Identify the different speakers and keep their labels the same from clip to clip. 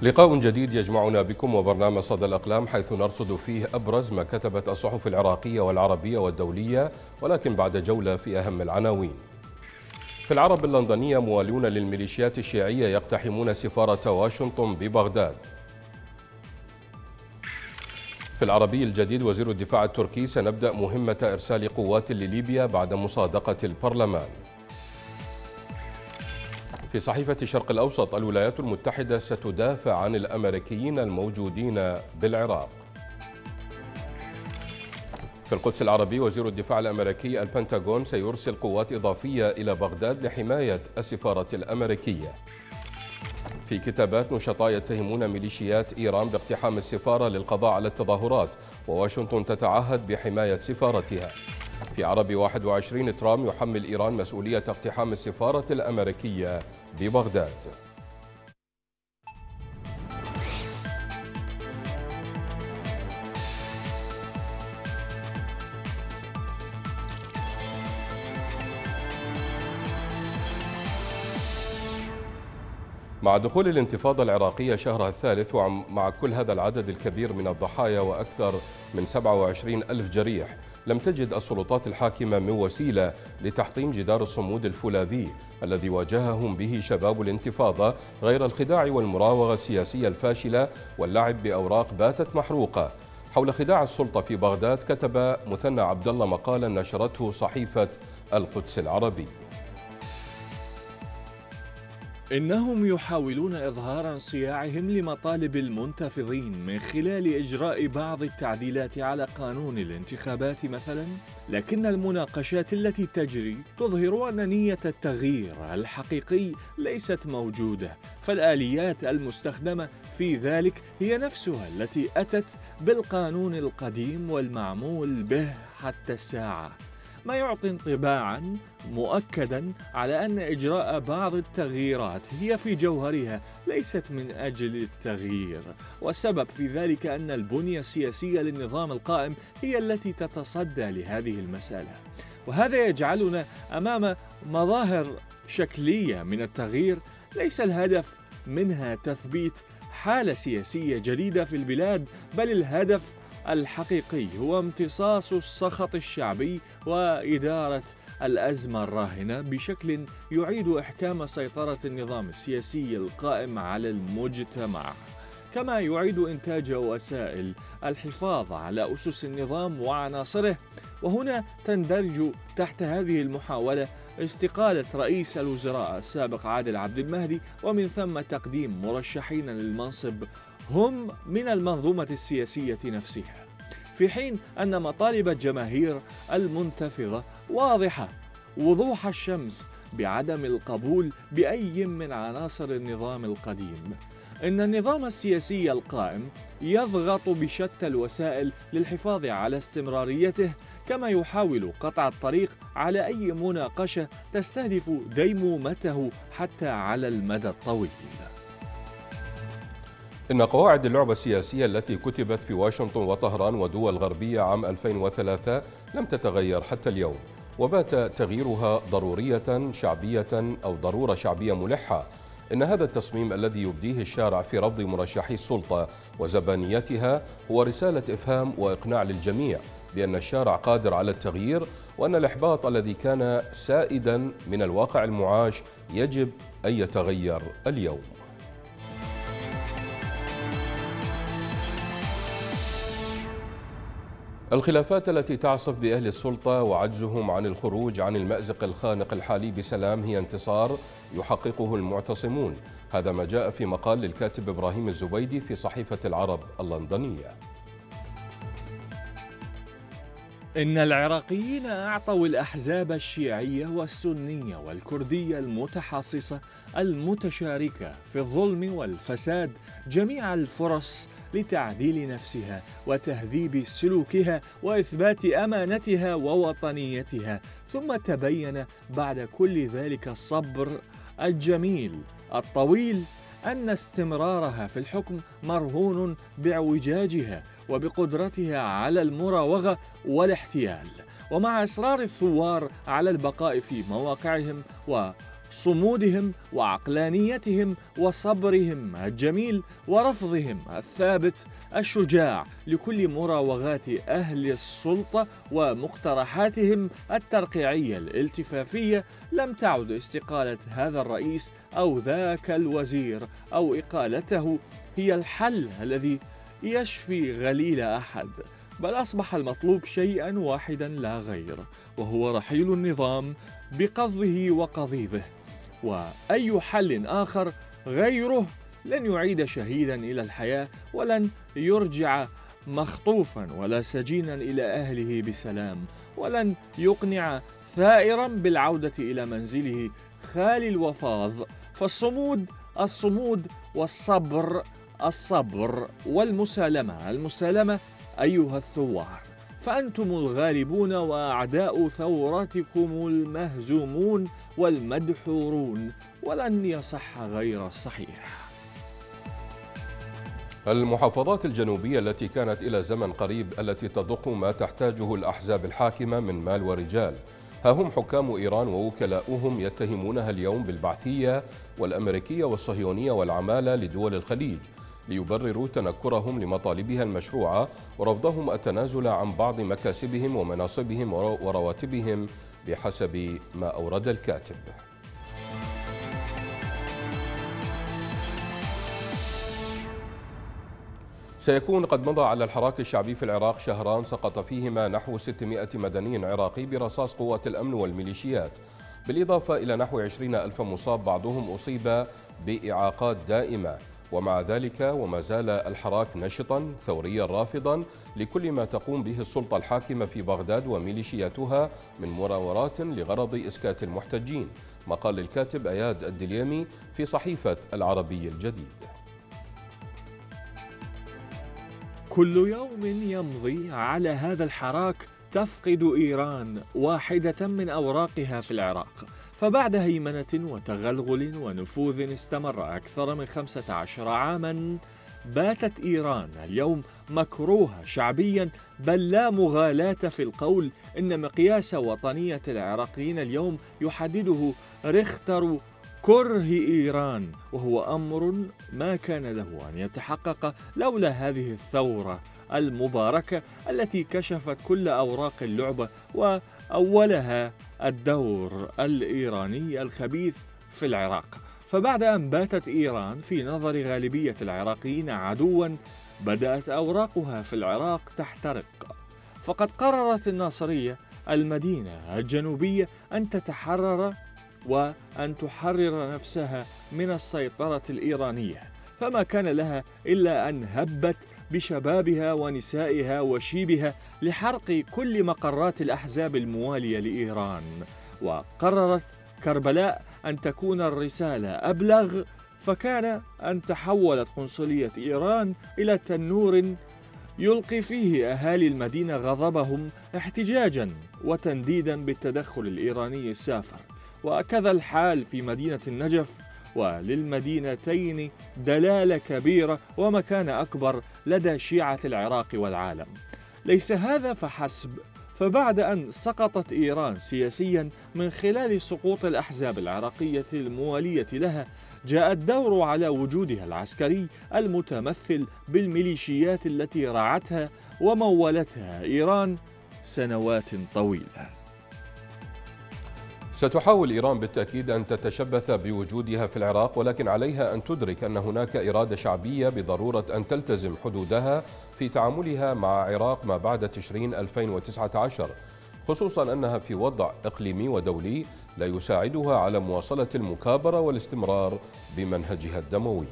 Speaker 1: لقاء جديد يجمعنا بكم وبرنامج صدى الأقلام، حيث نرصد فيه أبرز ما كتبت الصحف العراقية والعربية والدولية، ولكن بعد جولة في أهم العناوين. في العرب اللندنية، موالون للميليشيات الشيعية يقتحمون سفارة واشنطن ببغداد. في العربي الجديد، وزير الدفاع التركي: سنبدأ مهمة إرسال قوات لليبيا بعد مصادقة البرلمان. في صحيفة الشرق الأوسط، الولايات المتحدة ستدافع عن الأمريكيين الموجودين بالعراق. في القدس العربي، وزير الدفاع الأمريكي: البنتاغون سيرسل قوات إضافية إلى بغداد لحماية السفارة الأمريكية. في كتابات، نشطاء يتهمون ميليشيات إيران باقتحام السفارة للقضاء على التظاهرات، وواشنطن تتعهد بحماية سفارتها. في عربي 21، ترامب يحمل إيران مسؤولية اقتحام السفارة الأمريكية ببغداد. مع دخول الانتفاضة العراقية شهرها الثالث، ومع كل هذا العدد الكبير من الضحايا وأكثر من 27 ألف جريح، لم تجد السلطات الحاكمة من وسيلة لتحطيم جدار الصمود الفولاذي الذي واجههم به شباب الانتفاضة، غير الخداع والمراوغة السياسية الفاشلة واللعب بأوراق باتت محروقة. حول خداع السلطة في بغداد، كتب مثنى عبد الله مقالا نشرته صحيفة القدس العربي:
Speaker 2: إنهم يحاولون إظهار انصياعهم لمطالب المنتفضين من خلال إجراء بعض التعديلات على قانون الانتخابات مثلا، لكن المناقشات التي تجري تظهر أن نية التغيير الحقيقي ليست موجودة، فالآليات المستخدمة في ذلك هي نفسها التي أتت بالقانون القديم والمعمول به حتى الساعة، ما يعطي انطباعا مؤكدا على أن إجراء بعض التغييرات هي في جوهرها ليست من أجل التغيير، والسبب في ذلك أن البنية السياسية للنظام القائم هي التي تتصدى لهذه المسألة، وهذا يجعلنا أمام مظاهر شكلية من التغيير ليس الهدف منها تثبيت حالة سياسية جديدة في البلاد، بل الهدف الحقيقي هو امتصاص السخط الشعبي وإدارة الأزمة الراهنة بشكل يعيد إحكام سيطرة النظام السياسي القائم على المجتمع، كما يعيد إنتاج وسائل الحفاظ على أسس النظام وعناصره. وهنا تندرج تحت هذه المحاولة استقالة رئيس الوزراء السابق عادل عبد المهدي، ومن ثم تقديم مرشحين للمنصب هم من المنظومة السياسية نفسها، في حين أن مطالب الجماهير المنتفضة واضحة وضوح الشمس بعدم القبول بأي من عناصر النظام القديم. إن النظام السياسي القائم يضغط بشتى الوسائل للحفاظ على استمراريته، كما يحاول قطع الطريق على أي مناقشة تستهدف ديمومته حتى على المدى الطويل.
Speaker 1: إن قواعد اللعبة السياسية التي كتبت في واشنطن وطهران ودول غربية عام 2003 لم تتغير حتى اليوم، وبات تغييرها ضرورية شعبية أو ضرورة شعبية ملحة. إن هذا التصميم الذي يبديه الشارع في رفض مرشحي السلطة وزبانيتها هو رسالة إفهام وإقناع للجميع بأن الشارع قادر على التغيير، وأن الإحباط الذي كان سائدا من الواقع المعاش يجب أن يتغير اليوم. الخلافات التي تعصف بأهل السلطة وعجزهم عن الخروج عن المأزق الخانق الحالي بسلام هي انتصار يحققه المعتصمون. هذا ما جاء في مقال للكاتب إبراهيم الزبيدي في صحيفة العرب اللندنية.
Speaker 2: إن العراقيين أعطوا الأحزاب الشيعية والسنية والكردية المتحاصصة المتشاركة في الظلم والفساد جميع الفرص لتعديل نفسها وتهذيب سلوكها وإثبات أمانتها ووطنيتها، ثم تبين بعد كل ذلك الصبر الجميل الطويل أن استمرارها في الحكم مرهون باعوجاجها وبقدرتها على المراوغة والاحتيال، ومع إصرار الثوار على البقاء في مواقعهم صمودهم وعقلانيتهم وصبرهم الجميل ورفضهم الثابت الشجاع لكل مراوغات أهل السلطة ومقترحاتهم الترقيعية الالتفافية، لم تعد استقالة هذا الرئيس أو ذاك الوزير أو إقالته هي الحل الذي يشفي غليل أحد، بل أصبح المطلوب شيئا واحدا لا غير، وهو رحيل النظام بقضه وقضيضه. وأي حل آخر غيره لن يعيد شهيدا إلى الحياة، ولن يرجع مخطوفا ولا سجينا إلى أهله بسلام، ولن يقنع ثائرا بالعودة إلى منزله خالي الوفاض. فالصمود الصمود، والصبر الصبر، والمسالمة المسالمة أيها الثوار، فأنتم الغالبون وأعداء ثورتكم المهزومون والمدحورون، ولن يصح غير الصحيح.
Speaker 1: المحافظات الجنوبية التي كانت إلى زمن قريب التي تضخ ما تحتاجه الأحزاب الحاكمة من مال ورجال، ها هم حكام إيران ووكلاؤهم يتهمونها اليوم بالبعثية والأمريكية والصهيونية والعمالة لدول الخليج، ليبرروا تنكرهم لمطالبها المشروعة ورفضهم التنازل عن بعض مكاسبهم ومناصبهم ورواتبهم بحسب ما أورد الكاتب. سيكون قد مضى على الحراك الشعبي في العراق شهران سقط فيهما نحو 600 مدني عراقي برصاص قوات الأمن والميليشيات، بالإضافة إلى نحو 20,000 مصاب بعضهم أصيب بإعاقات دائمة. ومع ذلك وما زال الحراك نشطا ثوريا رافضا لكل ما تقوم به السلطة الحاكمة في بغداد وميليشياتها من مناورات لغرض إسكات المحتجين. مقال الكاتب أياد الدليمي في صحيفة العربي الجديد.
Speaker 2: كل يوم يمضي على هذا الحراك تفقد إيران واحدة من أوراقها في العراق، فبعد هيمنة وتغلغل ونفوذ استمر أكثر من 15 عاما، باتت إيران اليوم مكروهة شعبيا، بل لا مغالاة في القول إن مقياس وطنية العراقيين اليوم يحدده ريختر كره إيران، وهو أمر ما كان له أن يتحقق لولا هذه الثورة المباركة التي كشفت كل أوراق اللعبة، وأولها الدور الإيراني الخبيث في العراق. فبعد أن باتت إيران في نظر غالبية العراقيين عدوا، بدأت أوراقها في العراق تحترق. فقد قررت الناصرية المدينة الجنوبية أن تتحرر وأن تحرر نفسها من السيطرة الإيرانية، فما كان لها إلا أن هبت بشبابها ونسائها وشيبها لحرق كل مقرات الأحزاب الموالية لإيران. وقررت كربلاء أن تكون الرسالة أبلغ، فكان أن تحولت قنصلية إيران إلى تنور يلقي فيه أهالي المدينة غضبهم احتجاجا وتنديدا بالتدخل الإيراني السافر. وكذا الحال في مدينة النجف، وللمدينتين دلالة كبيرة ومكان أكبر لدى شيعة العراق والعالم. ليس هذا فحسب، فبعد أن سقطت إيران سياسيا من خلال سقوط الأحزاب العراقية الموالية لها، جاء الدور على وجودها العسكري المتمثل بالميليشيات التي رعتها ومولتها إيران سنوات طويلة.
Speaker 1: ستحاول إيران بالتأكيد أن تتشبث بوجودها في العراق، ولكن عليها أن تدرك أن هناك إرادة شعبية بضرورة أن تلتزم حدودها في تعاملها مع عراق ما بعد تشرين 2019، خصوصا أنها في وضع إقليمي ودولي لا يساعدها على مواصلة المكابرة والاستمرار بمنهجها الدموي.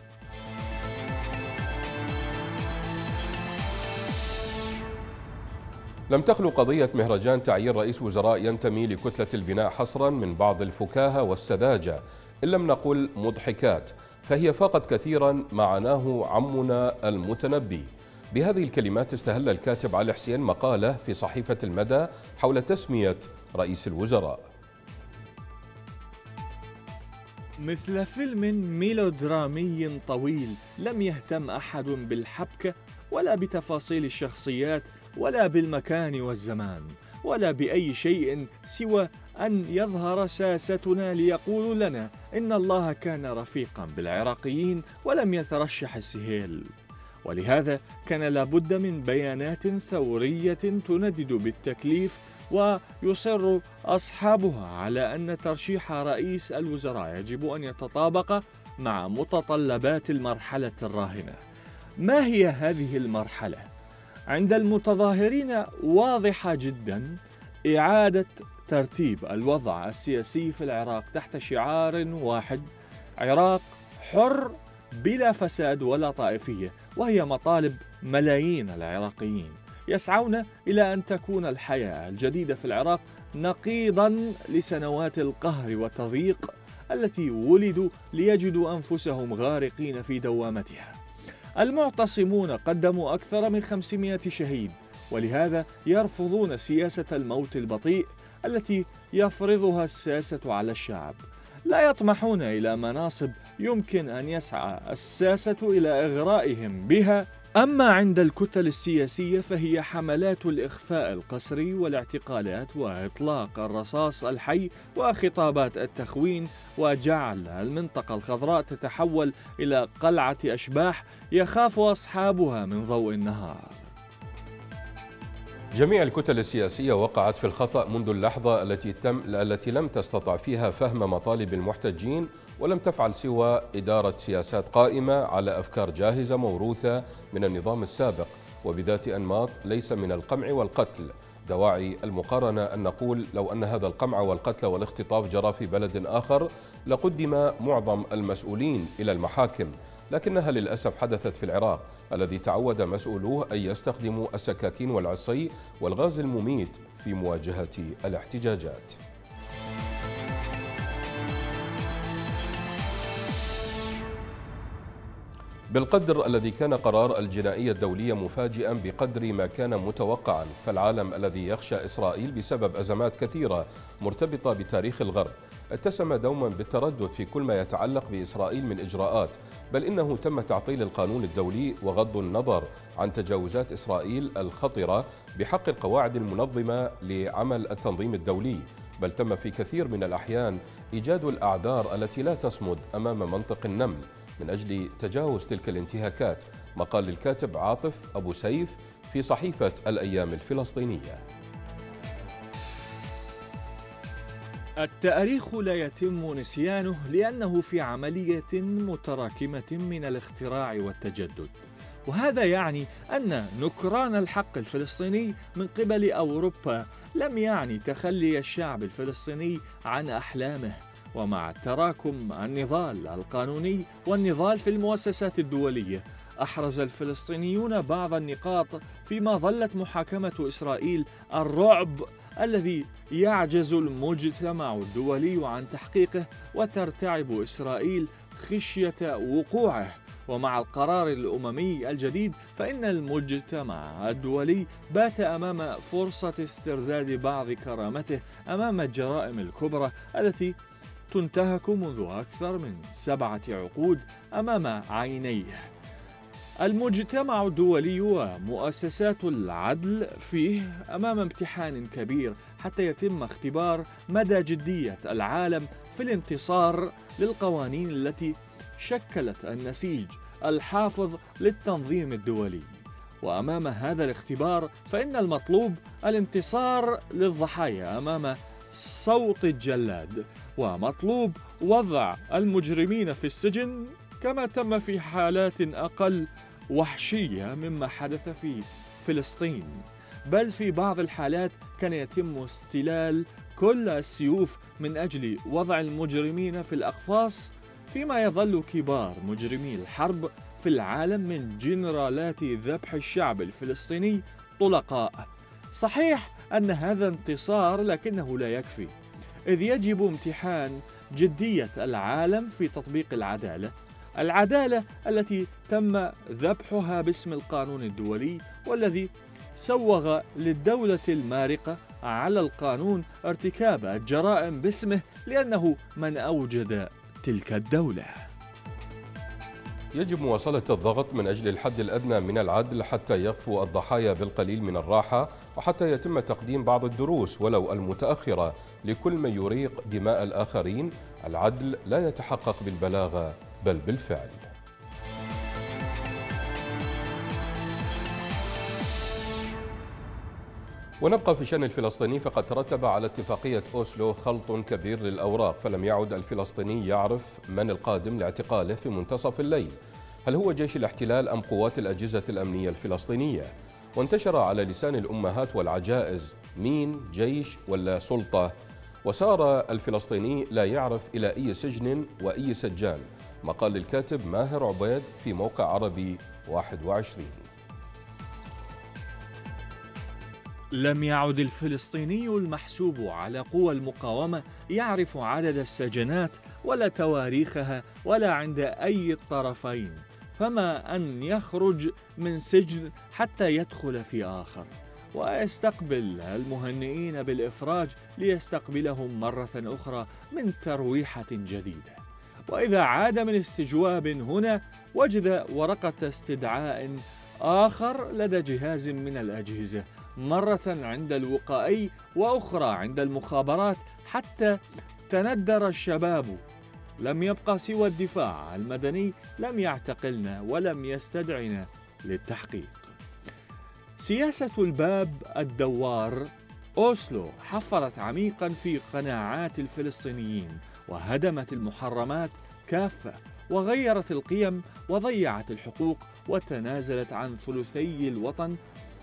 Speaker 1: لم تخلو قضية مهرجان تعيين رئيس وزراء ينتمي لكتلة البناء حصرا من بعض الفكاهة والسذاجة، إن لم نقل مضحكات، فهي فاقت كثيرا ما عناه عمنا المتنبي. بهذه الكلمات استهل الكاتب علي حسين مقاله في صحيفة المدى حول تسمية رئيس الوزراء.
Speaker 2: مثل فيلم ميلودرامي طويل لم يهتم أحد بالحبكة ولا بتفاصيل الشخصيات ولا بالمكان والزمان ولا بأي شيء سوى أن يظهر ساستنا ليقولوا لنا إن الله كان رفيقا بالعراقيين ولم يترشح السهيل. ولهذا كان لابد من بيانات ثورية تندد بالتكليف، ويصر أصحابها على أن ترشيح رئيس الوزراء يجب أن يتطابق مع متطلبات المرحلة الراهنة. ما هي هذه المرحلة؟ عند المتظاهرين واضحة جدا: إعادة ترتيب الوضع السياسي في العراق تحت شعار واحد: عراق حر بلا فساد ولا طائفية، وهي مطالب ملايين العراقيين يسعون إلى أن تكون الحياة الجديدة في العراق نقيضا لسنوات القهر والتضييق التي ولدوا ليجدوا أنفسهم غارقين في دوامتها. المعتصمون قدموا أكثر من 500 شهيد، ولهذا يرفضون سياسة الموت البطيء التي يفرضها الساسة على الشعب. لا يطمحون إلى مناصب يمكن أن يسعى الساسة إلى إغرائهم بها. أما عند الكتل السياسية فهي حملات الإخفاء القسري والاعتقالات وإطلاق الرصاص الحي وخطابات التخوين، وجعل المنطقة الخضراء تتحول إلى قلعة أشباح يخاف أصحابها من ضوء النهار.
Speaker 1: جميع الكتل السياسية وقعت في الخطأ منذ اللحظة التي لم تستطع فيها فهم مطالب المحتجين، ولم تفعل سوى إدارة سياسات قائمة على أفكار جاهزة موروثة من النظام السابق، وبذات أنماط ليس من القمع والقتل. دواعي المقارنة أن نقول لو أن هذا القمع والقتل والاختطاف جرى في بلد آخر لقدم معظم المسؤولين إلى المحاكم، لكنها للأسف حدثت في العراق الذي تعود مسؤولوه أن يستخدموا السكاكين والعصي والغاز المميت في مواجهة الاحتجاجات. بالقدر الذي كان قرار الجنائية الدولية مفاجئا بقدر ما كان متوقعا، فالعالم الذي يخشى إسرائيل بسبب أزمات كثيرة مرتبطة بتاريخ الغرب اتسم دوما بالتردد في كل ما يتعلق بإسرائيل من إجراءات، بل إنه تم تعطيل القانون الدولي وغض النظر عن تجاوزات إسرائيل الخطرة بحق القواعد المنظمة لعمل التنظيم الدولي، بل تم في كثير من الأحيان إيجاد الأعذار التي لا تصمد أمام منطق النمل من أجل تجاوز تلك الانتهاكات. مقال للكاتب عاطف أبو سيف في صحيفة الأيام الفلسطينية.
Speaker 2: التاريخ لا يتم نسيانه لأنه في عملية متراكمة من الاختراع والتجدد، وهذا يعني أن نكران الحق الفلسطيني من قبل أوروبا لم يعني تخلي الشعب الفلسطيني عن أحلامه. ومع تراكم النضال القانوني والنضال في المؤسسات الدولية، أحرز الفلسطينيون بعض النقاط فيما ظلت محاكمة إسرائيل الرعب الذي يعجز المجتمع الدولي عن تحقيقه، وترتعب إسرائيل خشية وقوعه. ومع القرار الأممي الجديد فإن المجتمع الدولي بات أمام فرصة استرداد بعض كرامته أمام الجرائم الكبرى التي تنتهك منذ أكثر من 7 عقود أمام عينيه. المجتمع الدولي ومؤسسات العدل فيه أمام امتحان كبير حتى يتم اختبار مدى جدية العالم في الانتصار للقوانين التي شكلت النسيج الحافظ للتنظيم الدولي. وأمام هذا الاختبار فإن المطلوب الانتصار للضحايا أمام صوت الجلاد، ومطلوب وضع المجرمين في السجن كما تم في حالات أقل وحشية مما حدث في فلسطين، بل في بعض الحالات كان يتم استلال كل السيوف من أجل وضع المجرمين في الأقفاص، فيما يظل كبار مجرمي الحرب في العالم من جنرالات ذبح الشعب الفلسطيني طلقاء. صحيح أن هذا انتصار، لكنه لا يكفي، إذ يجب امتحان جدية العالم في تطبيق العدالة التي تم ذبحها باسم القانون الدولي، والذي سوغ للدولة المارقة على القانون ارتكاب الجرائم باسمه لأنه من أوجد تلك الدولة.
Speaker 1: يجب مواصلة الضغط من أجل الحد الأدنى من العدل حتى يغفو الضحايا بالقليل من الراحة، وحتى يتم تقديم بعض الدروس ولو المتأخرة لكل من يريق دماء الآخرين. العدل لا يتحقق بالبلاغة بل بالفعل. ونبقى في شأن الفلسطيني، فقد ترتب على اتفاقية أوسلو خلط كبير للأوراق، فلم يعد الفلسطيني يعرف من القادم لاعتقاله في منتصف الليل. هل هو جيش الاحتلال أم قوات الأجهزة الأمنية الفلسطينية؟ وانتشر على لسان الأمهات والعجائز مين جيش ولا سلطة؟ وسار الفلسطيني لا يعرف إلى أي سجن وأي سجان. مقال الكاتب ماهر عبيد في موقع عربي 21.
Speaker 2: لم يعد الفلسطيني المحسوب على قوى المقاومة يعرف عدد السجنات ولا تواريخها ولا عند أي الطرفين، فما أن يخرج من سجن حتى يدخل في آخر، ويستقبل المهنئين بالإفراج ليستقبلهم مرة أخرى من ترويحة جديدة. وإذا عاد من استجواب هنا وجد ورقة استدعاء آخر لدى جهاز من الأجهزة، مرة عند الوقائي وأخرى عند المخابرات، حتى تندر الشباب. لم يبقى سوى الدفاع المدني، لم يعتقلنا ولم يستدعنا للتحقيق. سياسة الباب الدوار أوسلو حفرت عميقا في قناعات الفلسطينيين، وهدمت المحرمات كافة، وغيرت القيم، وضيعت الحقوق، وتنازلت عن ثلثي الوطن،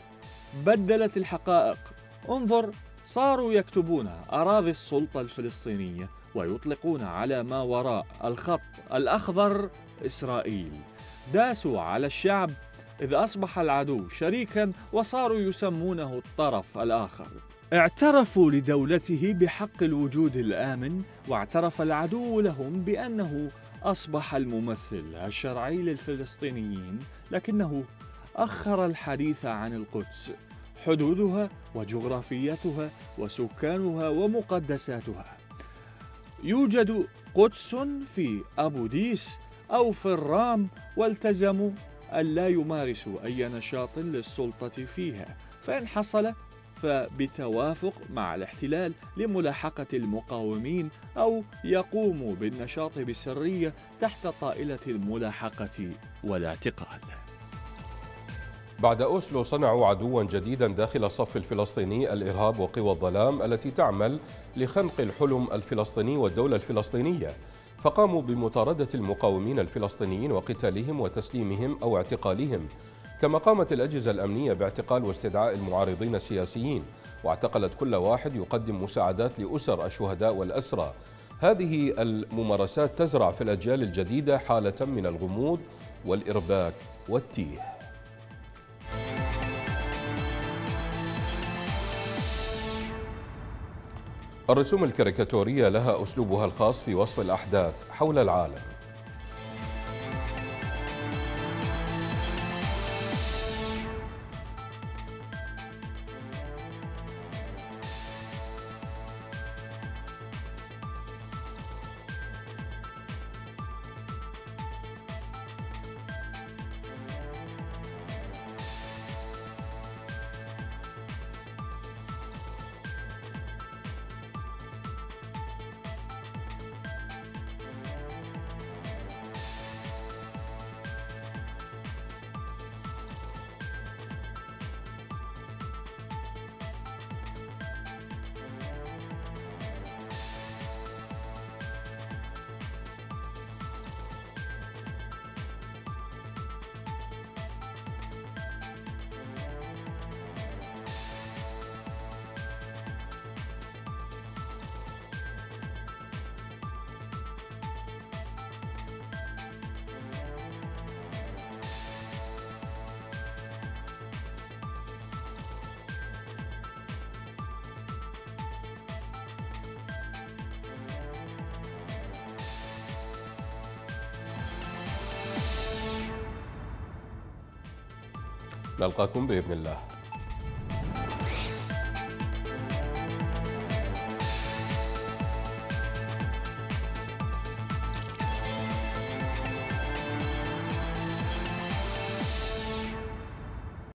Speaker 2: بدلت الحقائق. انظر، صاروا يكتبون أراضي السلطة الفلسطينية ويطلقون على ما وراء الخط الأخضر إسرائيل. داسوا على الشعب إذ أصبح العدو شريكا وصاروا يسمونه الطرف الآخر. اعترفوا لدولته بحق الوجود الآمن، واعترف العدو لهم بأنه أصبح الممثل الشرعي للفلسطينيين، لكنه أخر الحديث عن القدس، حدودها وجغرافيتها وسكانها ومقدساتها. يوجد قدس في أبو ديس أو في الرام، والتزموا ألا يمارسوا أي نشاط للسلطة فيها، فإن حصل فبتوافق مع الاحتلال لملاحقة المقاومين، أو يقوموا بالنشاط بسرية تحت طائلة الملاحقة والاعتقال.
Speaker 1: بعد أوسلو صنعوا عدوا جديدا داخل الصف الفلسطيني: الإرهاب وقوى الظلام التي تعمل لخنق الحلم الفلسطيني والدولة الفلسطينية، فقاموا بمطاردة المقاومين الفلسطينيين وقتالهم وتسليمهم أو اعتقالهم، كما قامت الأجهزة الأمنية باعتقال واستدعاء المعارضين السياسيين، واعتقلت كل واحد يقدم مساعدات لأسر الشهداء والأسرى. هذه الممارسات تزرع في الأجيال الجديدة حالة من الغموض والإرباك والتيه. الرسوم الكاريكاتورية لها أسلوبها الخاص في وصف الأحداث حول العالم. نلقاكم بإذن الله.